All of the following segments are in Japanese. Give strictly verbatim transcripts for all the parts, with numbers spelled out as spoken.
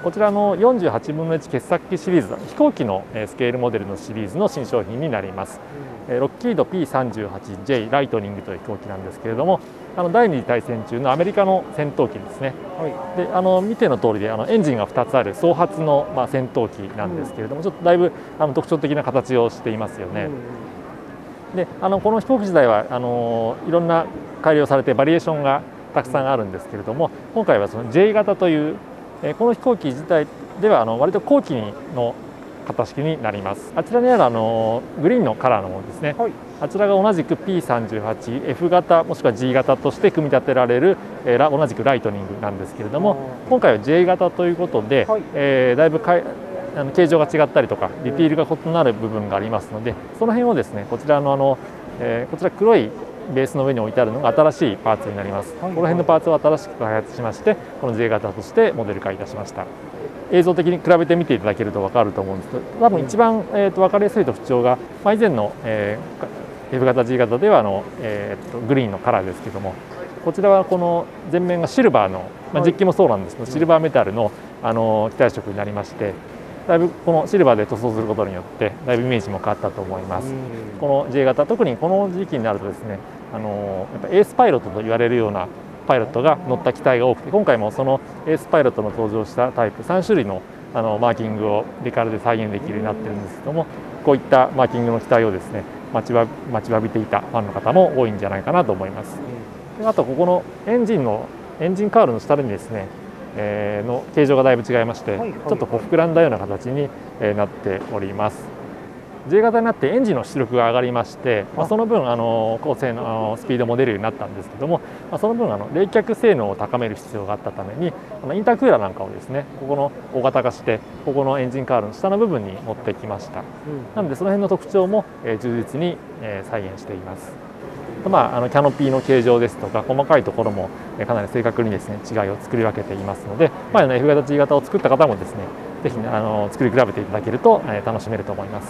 こちらのよんじゅうはちぶんのいち傑作機シリーズ、飛行機のスケールモデルのシリーズの新商品になります。ロッキード ピーさんじゅうはちジェイ ライトニングという飛行機なんですけれども、あの第二次大戦中のアメリカの戦闘機ですね。はい、であの見ての通りであのエンジンがふたつある双発の、まあ、戦闘機なんですけれども、うん、ちょっとだいぶあの特徴的な形をしていますよね。うん、であのこの飛行機自体はあのいろんな改良されてバリエーションがたくさんあるんですけれども、今回はその ジェイ 型という、えこの飛行機自体ではあの割と後期の型式になります。あちらにあるあのグリーンのカラーのものですね。はい、あちらが同じく ピーさんじゅうはちエフ 型もしくは ジー 型として組み立てられる、えー、同じくライトニングなんですけれども、今回は ジェイ 型ということで、はい、えー、だいぶかいあの形状が違ったりとかディティールが異なる部分がありますので、その辺をですねこちらのあの、えー、こちら黒いベースの上に置いてあるのが新しいパーツになります。はい、この辺のパーツを新しく開発しまして、この ジェイ 型としてモデル化いたしました。映像的に比べてみていただけると分かると思うんですけど、多分一番、えー、と分かりやすい特徴が、まあ、以前の、えー、F 型 G 型ではあの、えー、とグリーンのカラーですけども、こちらはこの前面がシルバーの、まあ、実機もそうなんですけど、シルバーメタルの、あの機体色になりまして、だいぶこのシルバーで塗装することによってだいぶイメージも変わったと思います。この ジェイ 型、特にこの時期になるとですね、あのやっぱエースパイロットと言われるようなパイロットが乗った機体が多くて、今回もそのエースパイロットの登場したタイプさんしゅるいのあのマーキングをデカールで再現できるようになってるんですけども、こういったマーキングの機体をですね待ちわ待ちわびていたファンの方も多いんじゃないかなと思います。であとここのエンジンのエンジンカウルの下にですね、えー、の形状がだいぶ違いまして、ちょっとこう膨らんだような形になっております。ジェイ 型になってエンジンの出力が上がりまして、まあ、その分あの高性能のスピードも出るようになったんですけども、まあ、その分あの冷却性能を高める必要があったために、あのインタークーラーなんかをですねここの大型化してここのエンジンカウルの下の部分に持ってきました。うん、なのでその辺の特徴も、えー、充実に、えー、再現しています。まあ、あのキャノピーの形状ですとか細かいところもかなり正確にですね違いを作り分けていますので、まあ、F 型 G 型を作った方もですねぜひあの作り比べていただけると、えー、楽しめると思います。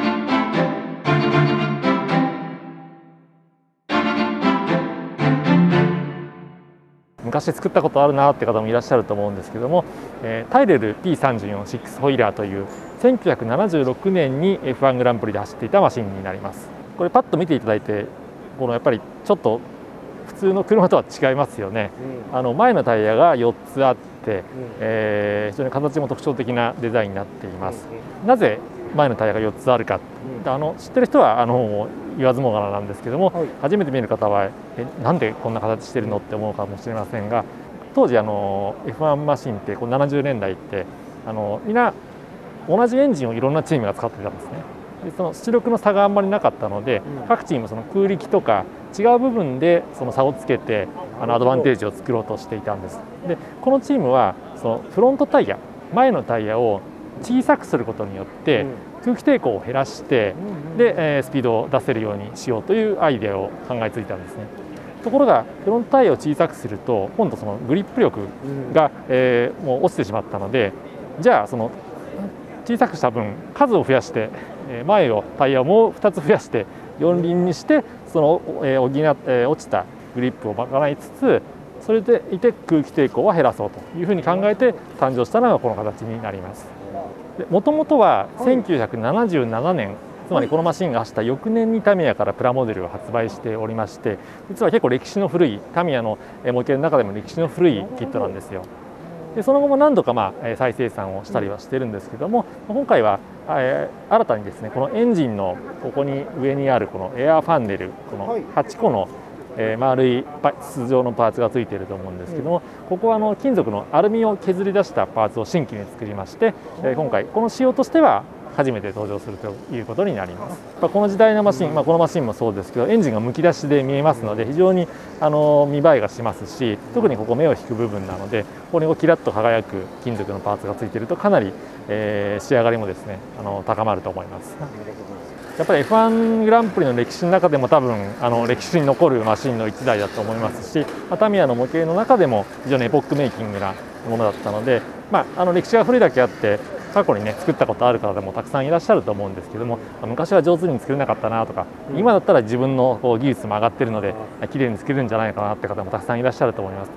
昔作ったことあるなって方もいらっしゃると思うんですけども、えー、タイレル ピーさんじゅうよん シックスホイーラーというせんきゅうひゃくななじゅうろくねんに エフワン グランプリで走っていたマシンになります。これパッと見ていただいて、このやっぱりちょっと普通の車とは違いますよね。うん、あの前のタイヤがよっつあって、うん、えー、非常に形も特徴的なデザインになっています。うん、なぜ前のタイヤがよっつあるか、うん、あの知ってる人はあの言わずもがななんですけども、はい、初めて見る方はえなんでこんな形してるのって思うかもしれませんが、当時あの エフワン マシンってこうななじゅうねんだいってあのみんな同じエンジンをいろんなチームが使っていたんですね。でその出力の差があんまりなかったので、うん、各チームその空力とか違う部分でその差をつけてあのアドバンテージを作ろうとしていたんです。でこのチームはそのフロントタイヤ前のタイヤを小さくすることによって、うん、空気抵抗を減らして、うんうん、で、えー、スピードを出せるようにしようというアイデアを考えついたんですね。ところがフロントタイヤを小さくすると今度そのグリップ力が、うん、えー、もう落ちてしまったので、じゃあその小さくした分数を増やして前をタイヤをもうふたつ増やしてよん輪にしてその補って落ちたグリップを賄いつつ、それでいて空気抵抗は減らそうというふうに考えて誕生したのがこの形になります。もともとはせんきゅうひゃくななじゅうななねん、つまりこのマシンが走った翌年にタミヤからプラモデルを発売しておりまして、実は結構歴史の古いタミヤの模型の中でも歴史の古いキットなんですよ。でその後も何度かまあ再生産をしたりはしてるんですけども、今回は新たにですねこのエンジンのここに上にあるこのエアファンネル、このはちこの丸い筒状のパーツがついていると思うんですけども、ここはあの金属のアルミを削り出したパーツを新規に作りまして、今回この仕様としては初めて登場するということになります。この時代のマシン、まあ、このマシンもそうですけどエンジンがむき出しで見えますので非常にあの見栄えがしますし、特にここ目を引く部分なのでここにキラッと輝く金属のパーツがついているとかなり、えー、仕上がりもですねあの高まると思います。やっぱり エフワン グランプリの歴史の中でも多分あの歴史に残るマシンのいちだいだと思いますし、タミヤの模型の中でも非常にエポックメイキングなものだったので、まあ、あの歴史が古いだけあって過去にね作ったことある方でもたくさんいらっしゃると思うんですけども、昔は上手に作れなかったなとか、今だったら自分のこう技術も上がってるので綺麗に作れるんじゃないかなって方もたくさんいらっしゃると思います。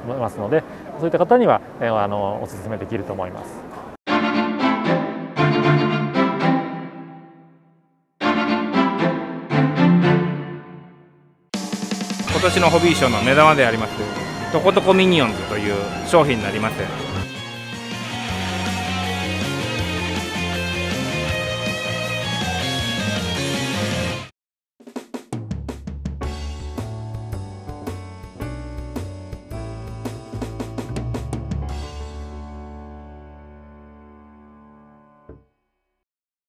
ますので、そういった方にはあのお勧めできると思います。 今年のホビーショーの目玉でありますトコトコミニオンズという商品になります。